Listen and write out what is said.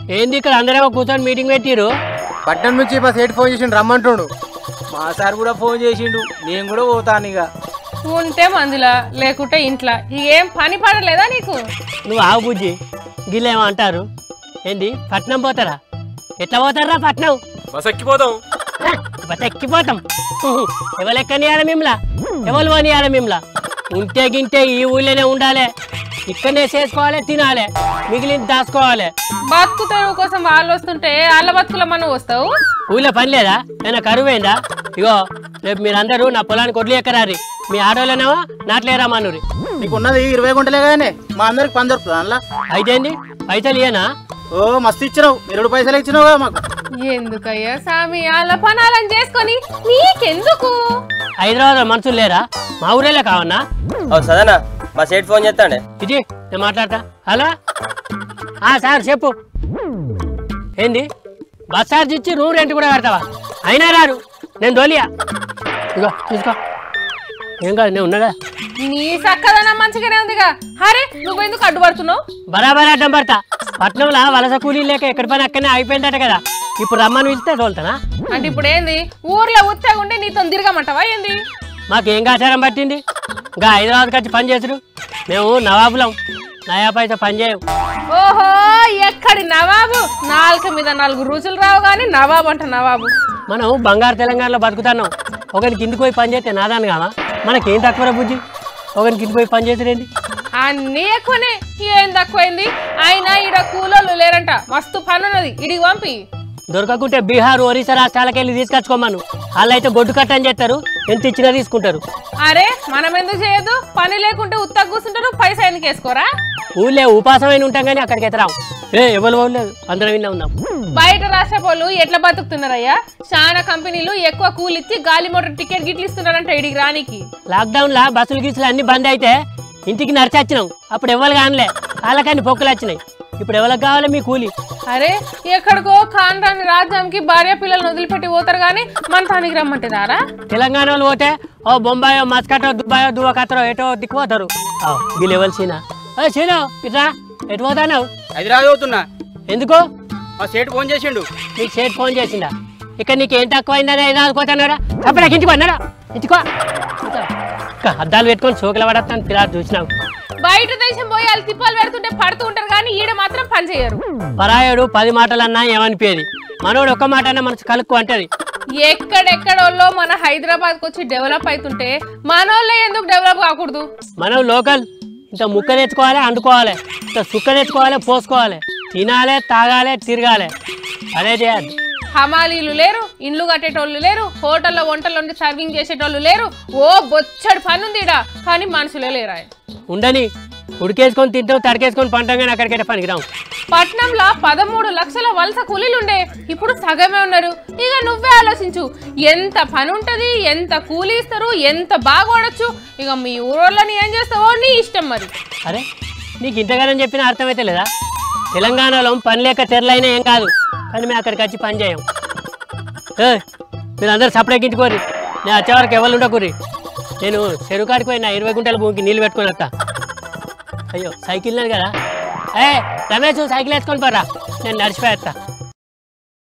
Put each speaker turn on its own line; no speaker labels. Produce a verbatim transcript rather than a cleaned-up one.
ఏంది ఇక్కడ అందరేమో కూర్చొని మీటింగ్ పెట్టిరు?
పట్టణం నుంచి మా సేటు ఫోన్ చేసిండు రమ్మంటుండు. మా సార్ కూడా ఫోన్ చేసిండు, నేను కూడా పోతాను. ఇక
ఉంటే మందులా లేకుంటే ఇంట్లో ఏం పని పడలేదా నీకు?
నువ్వు ఆవు బుజ్జి గిల్లేమో అంటారు. ఏంది పట్నం పోతారా? ఎట్లా పోతారా పట్నం?
బస్ ఎక్కిపోతాం.
బస్ ఎక్కిపోతాం. ఎవరెక్కనియాలి మిమ్మల్ని? ఎవరు పోనీయాలి మిమ్మల్ని? ఉంటే గింటే ఈ ఊళ్ళోనే ఉండాలి, ఇక్కడనే చేసుకోవాలి, తినాలి, మిగిలింది దాచుకోవాలి.
బతుకు తెరువు కోసం వాళ్ళు వస్తుంటే వాళ్ళ బతుకుల మనం వస్తావు.
ఊళ్ళో పని లేదా? ఏమైనా కరువైందా? ఇగో రేపు మీరందరూ నా పొలానికి వడ్లు ఎక్కరారి. మీ ఆడోళ్ళనేమో నాట్లేరా మనూరి.
నీకు ఉన్నది ఇరవై గుంటలే కానీ మా అందరికి పని దొరుకుతుంది అందులో.
అయితే ఏంది పైసలు ఇయ్యనా?
ఓ మస్తు ఇచ్చినావు, ఇరవై పైసలు ఇచ్చినావు కదా మాకు.
ఎందుకయ్యా స్వామి వాళ్ళ పనాలని చేసుకొని నీకెందుకు?
హైదరాబాద్ మనుషులు లేరా? మా ఊరేలే కావన్నా?
సదనా మా సేట్ ఫోన్ చేస్తాండే.
ఇది నేను మాట్లాడతా. హలో సార్ చెప్పు. ఏంది బస్ చార్జ్ ఇచ్చి రూమ్ రెంట్ కూడా కడతావా? అయినా రారు, నేను దోలియా. ఇగో తీసుకో. ఏం కాదు, నేను ఉన్నదా?
నీ చక్కదనం మంచిగానే ఉందిగా. అరే నువ్వెందుకు అడ్డుపడుతున్నావు?
బరాబర్ అడ్డం పడతా. పట్నంలో వలస కూలీ లేక ఎక్కడి పని అక్కడనే అయిపోయిందట కదా, ఇప్పుడు రమ్మని పిలిస్తే తోలుతానా?
అంటే ఇప్పుడు ఏంది ఊర్లో ఉత్తగా ఉంటే నీతో తిరగమంటావా ఏంది?
మాకేం ఆచారం పట్టింది? ఇంకా హైదరాబాద్కి వచ్చి పని చేసుడు. మేము నవాబులం, నయా పైసా పని చేయం.
ఓహో ఎక్కడి నవాబు? నాలుక మీద నాలుగు రుచులు రావు గాని నవాబు అంట నవాబు.
మనం బంగారు తెలంగాణలో బతుకుతున్నాం. ఒకరికి కిందికి పోయి పని చేస్తే నాదాను కావా? మనకేం తక్కువ బుజ్జి? ఒకరికి కిందికి పోయి పని చేసేది
అన్నీ ఎక్కువనే. ఏం తక్కువైంది? అయినా ఈడ కూలోళ్ళు లేరంట, మస్తు పని ఉన్నది, ఇడికి పంపి.
దొరకకుంటే బీహార్ ఒరిస్సా రాష్ట్రాలకు వెళ్ళి తీసుకొచ్చుకోమను. వాళ్ళు అయితే గొడ్డు కట్టని చేస్తారు, ఎంత ఇచ్చినా తీసుకుంటారు.
అరే మనం ఎందుకు చేయదు? పని లేకుంటే ఉత్తగా కూర్చుంటారు, పైసా ఎందుకు వేసుకోరా?
ఊళ్ళే ఉపాసమైన ఉంటాం కానీ అక్కడికి ఎత్తరాం. ఏ ఎవరు లేదు, అందరం విన్నా ఉన్నాం.
బయట రాష్ట్ర వాళ్ళు ఎట్లా బతుకుతున్నారయ్యా? చాలా కంపెనీలు ఎక్కువ కూలి ఇచ్చి గాలి మోటార్ టికెట్ గిట్లు ఇస్తున్నారంట ఇడికి రానికి.
లాక్డౌన్ లా బస్సులు గీసులు అన్ని బంద్ అయితే ఇంటికి నడిచొచ్చినాం. అప్పుడు ఎవరు కానలే, వాళ్ళకని పొక్కులు వచ్చినాయి. ఇప్పుడు ఎవరికి కావాలి మీ కూలి?
అరే ఎక్కడికో కాండ్రాని రాజ్యంకి భార్య పిల్లలను వదిలిపెట్టి పోతారు కానీ మన తానికి రమ్మంటే దారా?
తెలంగాణ వాళ్ళు పోతే ఓ బొంబాయో మస్కటో దుబాయో దువకతరో ఎటో దిక్కుపోతారు. వీళ్ళు ఎవరు సీనా? సీనా ఇట్రా, ఎటు పోతాను?
హైదరాబాద్ పోతున్నా.
ఎందుకు?
మా సేటు ఫోన్ చేసిండు.
నీకు సేట్ ఫోన్ చేసిందా? ఇక్కడ నీకేం తక్కువ అయిందని హైదరాబాద్ పోతున్నారా? అప్పుడు ఇంటికి పడినారా? ఇంటికో అద్దాలు పెట్టుకొని సోకుల పడతాను పిల్లలు చూసినావు.
బయట దేశం పోయి వాళ్ళు తిప్పాలు పెడుతుంటే పడుతూ ఉంటారు కానీ ఈడ మాత్రం పని చేయరు.
పరాయుడు పది మాటలన్నా ఏమనిపోయేది, మనోడు ఒక్క మాట అన్నా మనసు కలుక్కు అంటది.
ఎక్కడెక్కడోళ్ళో మన హైదరాబాద్కి వచ్చి డెవలప్ అవుతుంటే మనోళ్ళే ఎందుకు డెవలప్ కాకూడదు?
మనం లోకల్ ఇంత ముక్క తెచ్చుకోవాలి, అండుకోవాలి, ఇంత సుక్క తెచ్చుకోవాలి, పోసుకోవాలి, తినాలి, తాగాలి, తిరగాలి, అదే చేయాలి.
హమాలీలు లేరు, ఇండ్లు కట్టేటోళ్ళు లేరు, హోటల్లో వంటలు సర్వింగ్ చేసేటోళ్ళు లేరు. ఓ బొచ్చడి పని ఉంది ఇడ, కానీ మనుషులే లేరా?
ఉండని ఉడికేసుకొని తింటాం, తడికేసుకొని పంటాం కానీ అక్కడికైతే పనికిరాం.
పట్నంలో పదమూడు లక్షల వలస కూలీలుండే, ఇప్పుడు సగమే ఉన్నారు. ఇక నువ్వే ఆలోచించు, ఎంత పని ఉంటది, ఎంత కూలీ ఇస్తారు, ఎంత బాగా వాడచ్చు. ఇక మీ ఊరోళ్ళని ఏం చేస్తావో నీ ఇష్టం మరి.
అరే నీకు ఇంతగానని చెప్పిన అర్థమైతే లేదా? తెలంగాణలో పని లేక తెరలైనా ఏం కాదు, కానీ మేము అక్కడికి వచ్చి పని చేయం. ఏ మీరు అందరు సపరేకించుకోరి, నేను వచ్చేవరకు ఎవరు ఉండకూరి. నేను చెరువు కాడికి పోయినా ఇరవై గుంటల భూమికి నీళ్ళు పెట్టుకుని వస్తా. అయ్యో సైకిల్ లేదు కదా? ఏ రమేష్ సైకిల్ వేసుకొని పోరా, నేను నడిచిపోయేస్తా.